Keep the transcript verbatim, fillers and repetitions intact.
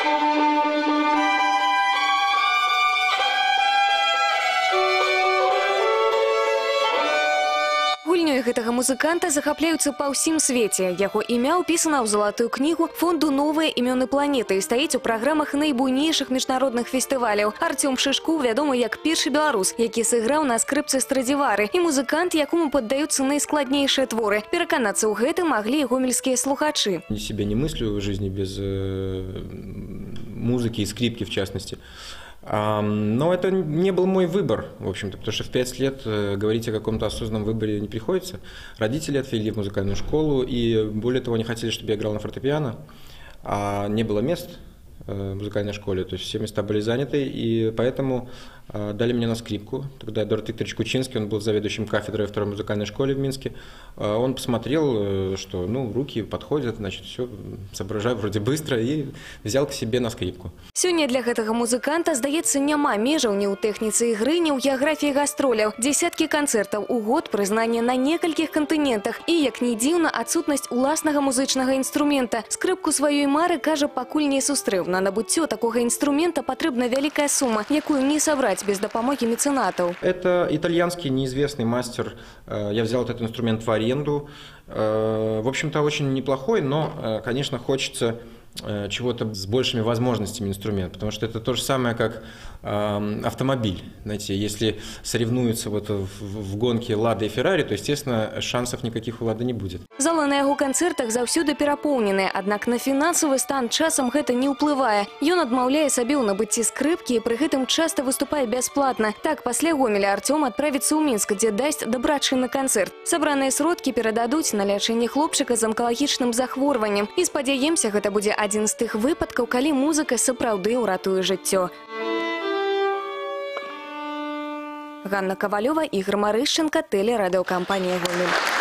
Гульнёй гэтага музыканта захапляюцца па ўсім свеце. Яго імя ўпісана ў залатую кнігу фонду «Новыя імёны планеты» і стаіць у праграмах найбуйнейшых міжнародных фестываляў. Артём Шишку вядомы як першы беларус, які сыграў на скрыпцы Страдзівары, і музыкант, якому паддаюцца найскладнейшыя творы. Пераканацца ў гэтым маглі і гомельскія слухачы. Я себе не мыслю в жизни без музыки и скрипки, в частности. Но это не был мой выбор, в общем-то, потому что в пять лет говорить о каком-то осознанном выборе не приходится. Родители отвели в музыкальную школу, и более того, они хотели, чтобы я играл на фортепиано, а не было мест в музыкальной школе, то есть все места были заняты, и поэтому дали мне на скрипку. Тогда Эдуард Викторович Кучинский, он был заведующим кафедрой второй музыкальной школе в Минске, он посмотрел, что ну, руки подходят, значит, все, соображаю вроде быстро, и взял к себе на скрипку. Сёння для гэтага музыканта, здаецца, няма межаў ні ў тэхніцы ігры, ні ў геаграфіі гастроляў. Дзесяткі канцэртаў у год, прызнанне на некалькіх кантынентах і, як ні дзіўна, адсутнасць уласнага музычнага інструмента. Скрыпку сваёй мары, кажа, пакуль не сустрэў. На набыццё такога інструмента патрэбна вялікая сума, якую не сабраць без допомоги меценатов. Это итальянский неизвестный мастер. Я взял этот инструмент в аренду. В общем-то, очень неплохой, но, конечно, хочется чего-то с большими возможностями инструмент, потому что это то же самое, как э, автомобиль. Знаете, если соревнуются вот в, в гонке Лада и Феррари, то, естественно, шансов никаких у Лады не будет. Залы на яго канцэртах заўсёды перапоўненыя, аднак на фінансавы стан часам гэта не ўплывае. Ён адмаўляе сабе ў набыцці скрыпкі і пры гэтым часта выступае бясплатна. Так, пасля Гомеля Артём адправіцца ў Мінск, дзе дасць дабрачынны канцэрт. Сабраныя сродкі перададуць на лячэнне хлопчыка з анкалагічным захворваннем. І спадзяемся, гэта будзе адзін з тых выпадкаў, калі музыка сапраўды ўратуе жыццё. Ганна Ковалёва, Ігор Марышченко, телерадиокомпания «Гомель».